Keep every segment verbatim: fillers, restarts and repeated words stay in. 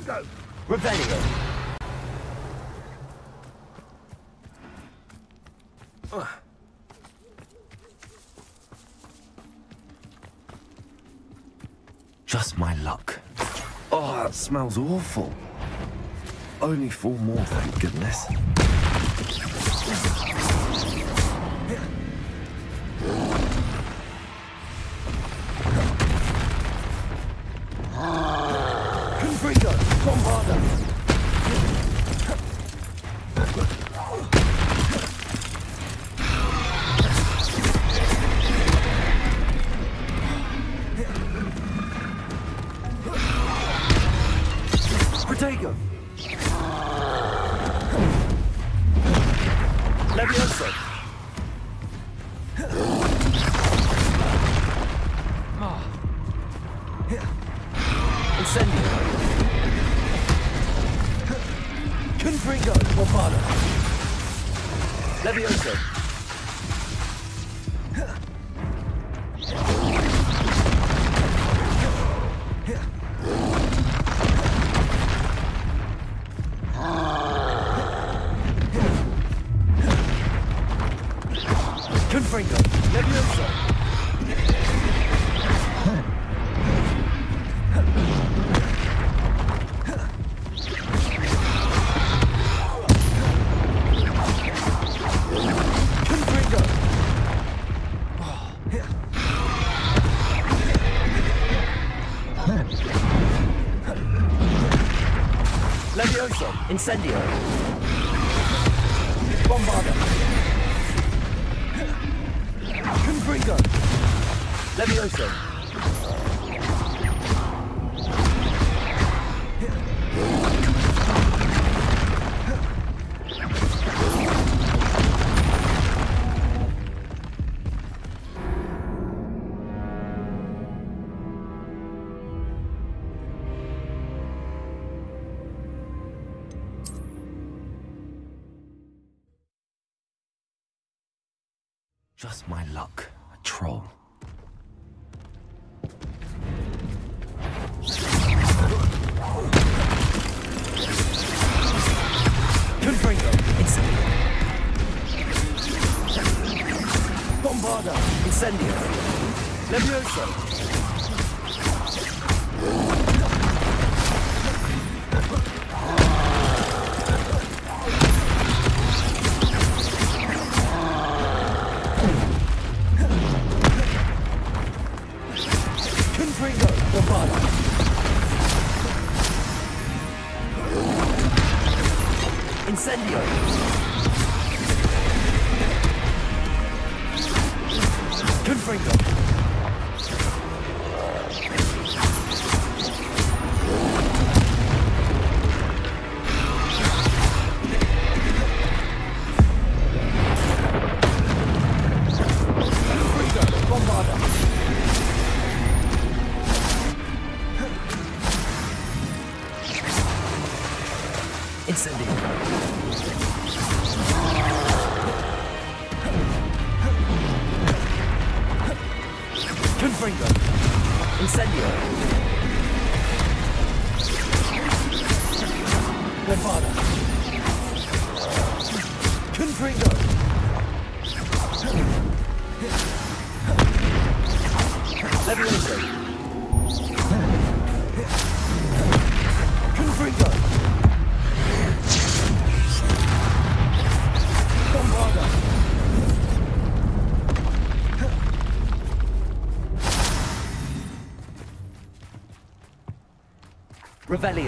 go! Revelio. Ugh. Just my luck. Oh, that smells awful. Only four more, thank goodness. Confringo, Bombarda. Protego. Levioso. Incendio. Confringo, Bombarda. Levioso. Confringo, Levioso. Levioso, Incendio. Bombarda. Confringo. Levioso. Just my luck. A troll. Confringo. Incendio. Bombarda. Incendio. Levioso. Confringo, Bombarda. Incendio. Confringo. Confringo, Bombarda. Incendio. Confringo. Incendio. Bombarda. Confringo. Levioso. Confringo. Bombarda. Revelio.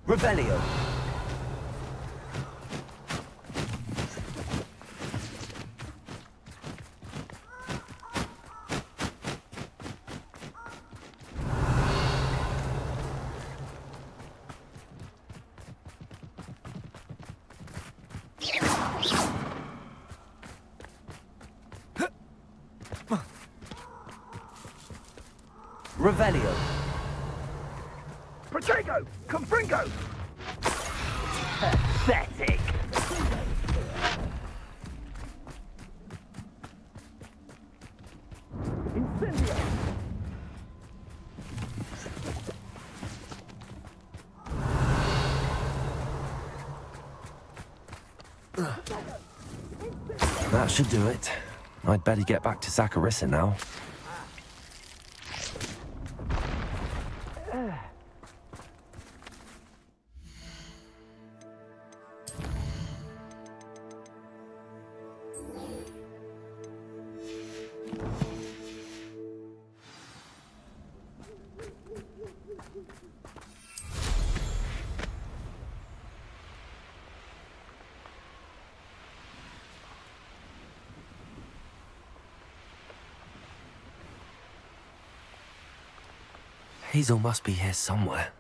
Revelio. Revelio. Protego! Confringo! Pathetic. Incendio! That should do it. I'd better get back to Zacharissa now. Hazel must be here somewhere.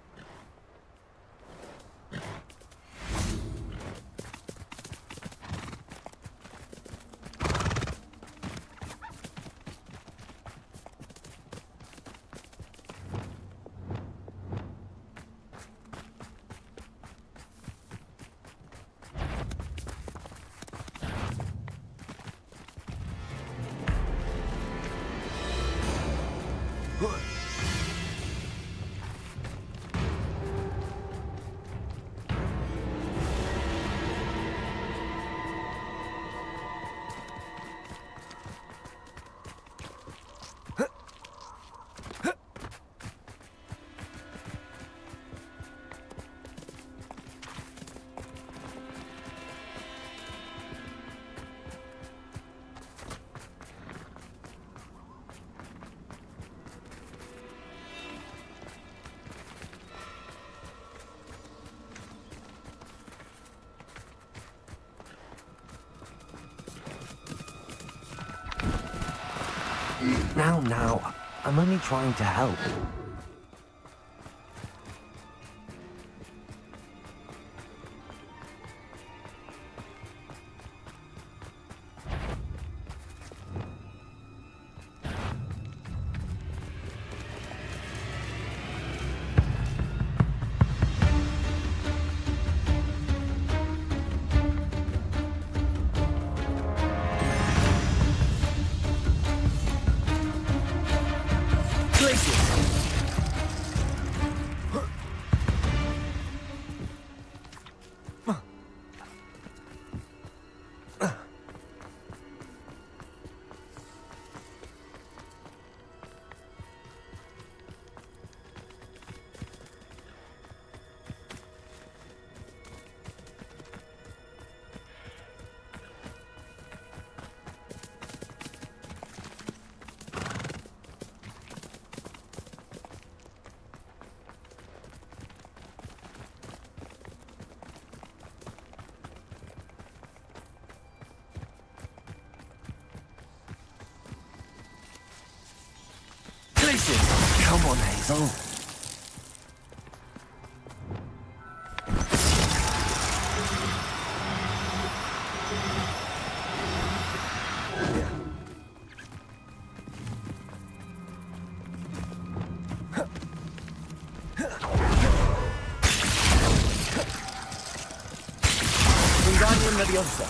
Now, now, I'm only trying to help. Come on, Hazel. Wingardium Leviosa.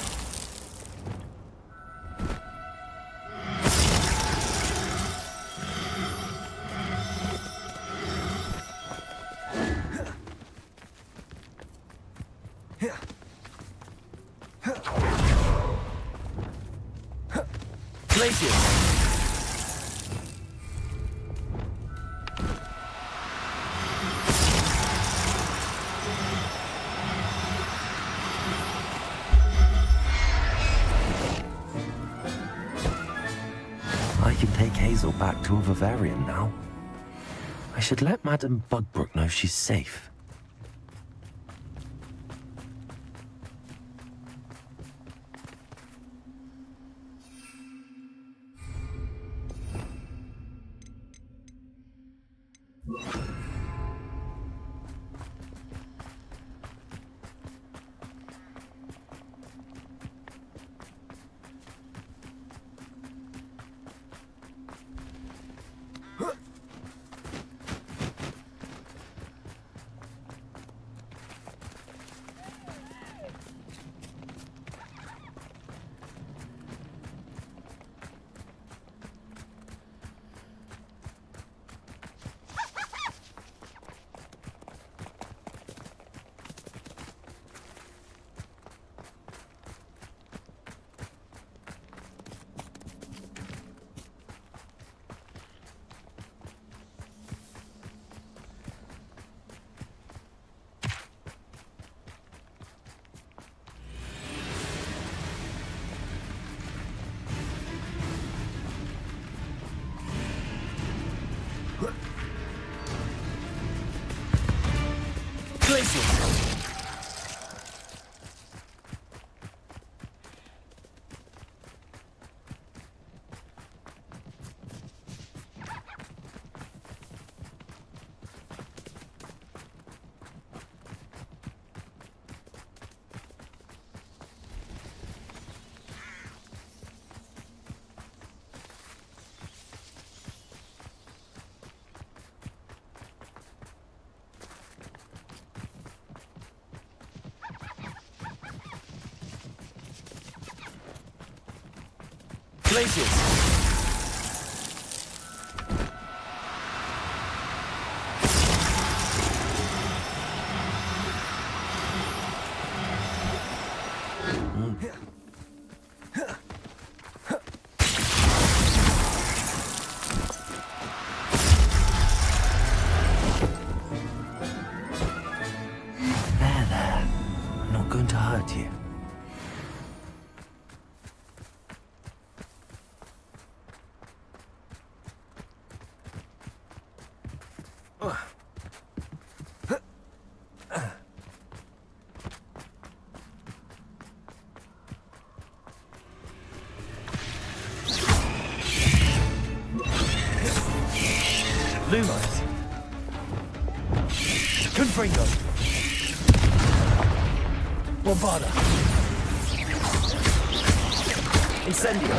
I can take Hazel back to a vivarium now. I should let Madame Bugbrook know she's safe. Glaciers. Lumos. Confringo. Bombarda. Incendio.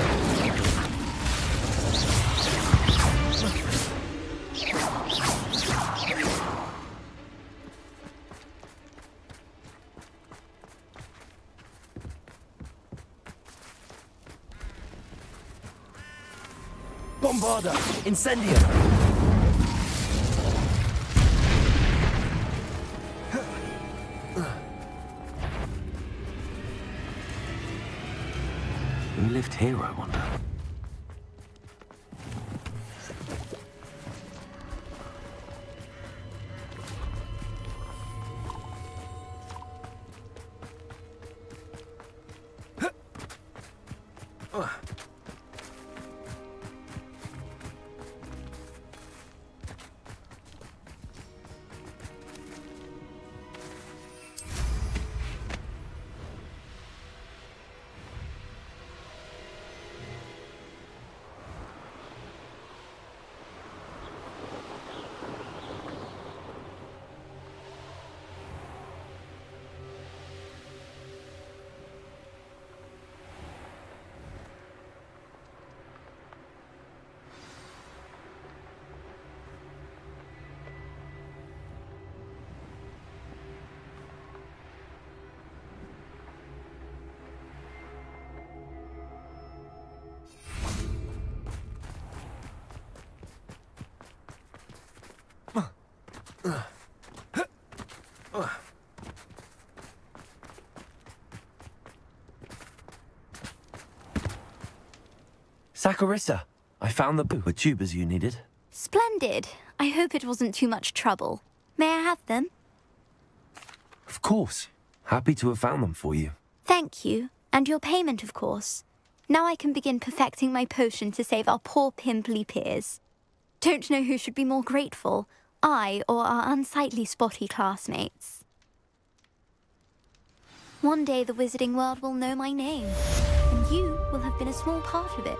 Bombarda. Incendio. Who lived here, I wonder? Saccharissa, I found the poo tubers you needed. Splendid. I hope it wasn't too much trouble. May I have them? Of course. Happy to have found them for you. Thank you. And your payment, of course. Now I can begin perfecting my potion to save our poor pimply peers. Don't know who should be more grateful, I or our unsightly spotty classmates. One day the wizarding world will know my name, and you will have been a small part of it.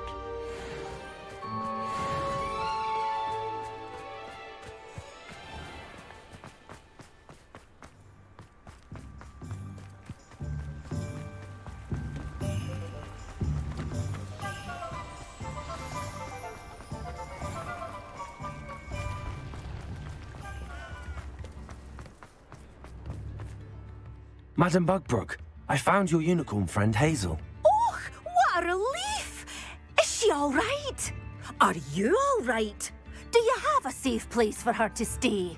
Madam Bugbrook, I found your unicorn friend Hazel. Oh, what a relief! Is she all right? Are you all right? Do you have a safe place for her to stay?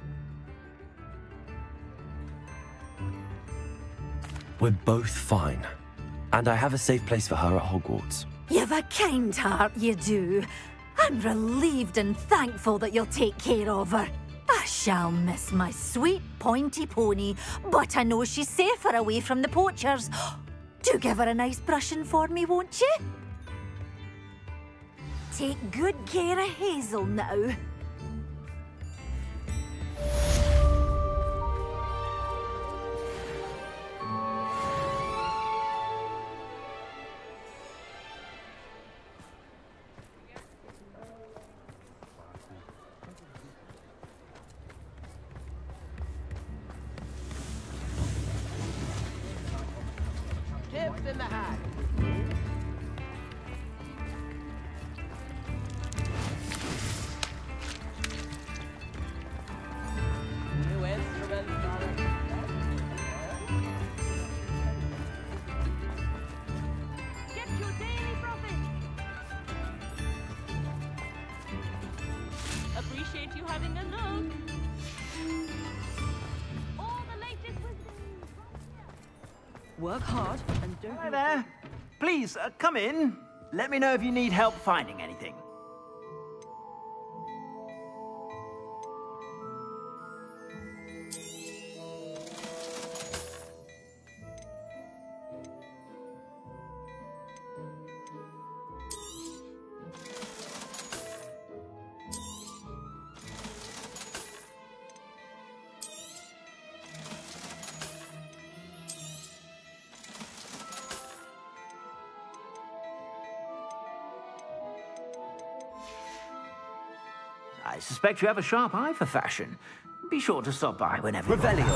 We're both fine. And I have a safe place for her at Hogwarts. You've a kind heart, you do. I'm relieved and thankful that you'll take care of her. I shall miss my sweet pointy pony, but I know she's safer away from the poachers. Do give her a nice brushing for me, won't you? Take good care of Hazel now. Tips in the hat. New instruments are get your daily profit. appreciate you having a look. All the latest wizarding. Work hard and don't... Hi there. Please, uh, come in. Let me know if you need help finding anything. I suspect you have a sharp eye for fashion. Be sure to stop by whenever you're Revelio.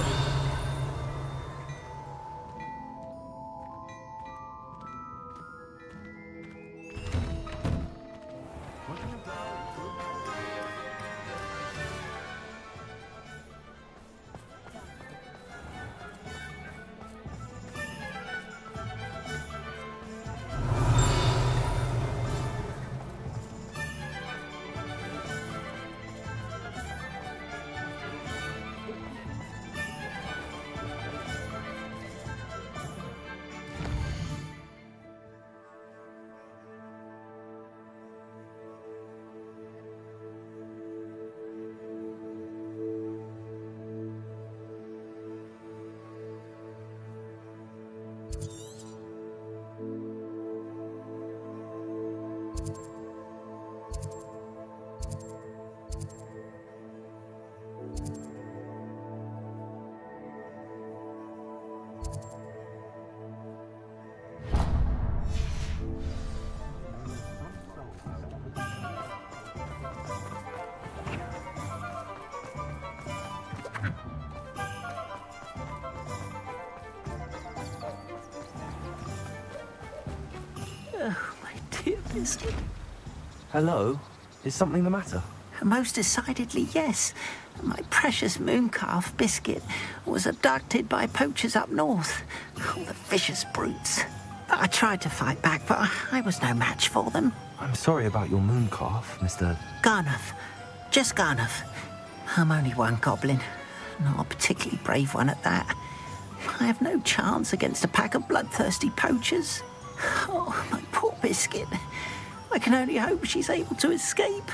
Oh, my dear Biscuit. Hello? Is something the matter? Most decidedly, yes. My precious mooncalf, Biscuit, was abducted by poachers up north. Oh, the vicious brutes. I tried to fight back, but I, I was no match for them. I'm sorry about your mooncalf, Mister... Garnuff. Just Garnuff. I'm only one goblin. Not a particularly brave one at that. I have no chance against a pack of bloodthirsty poachers. Oh, my poor Biscuit. I can only hope she's able to escape.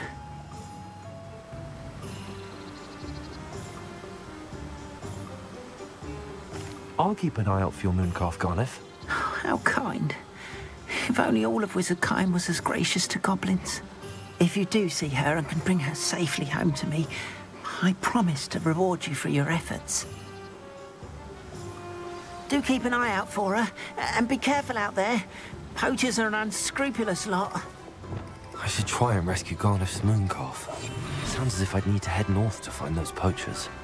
I'll keep an eye out for your mooncalf, Garniff. Oh, how kind. If only all of Wizardkind was as gracious to goblins. If you do see her and can bring her safely home to me, I promise to reward you for your efforts. Do keep an eye out for her, and be careful out there. Poachers are an unscrupulous lot. I should try and rescue Garniff's mooncalf. Sounds as if I'd need to head north to find those poachers.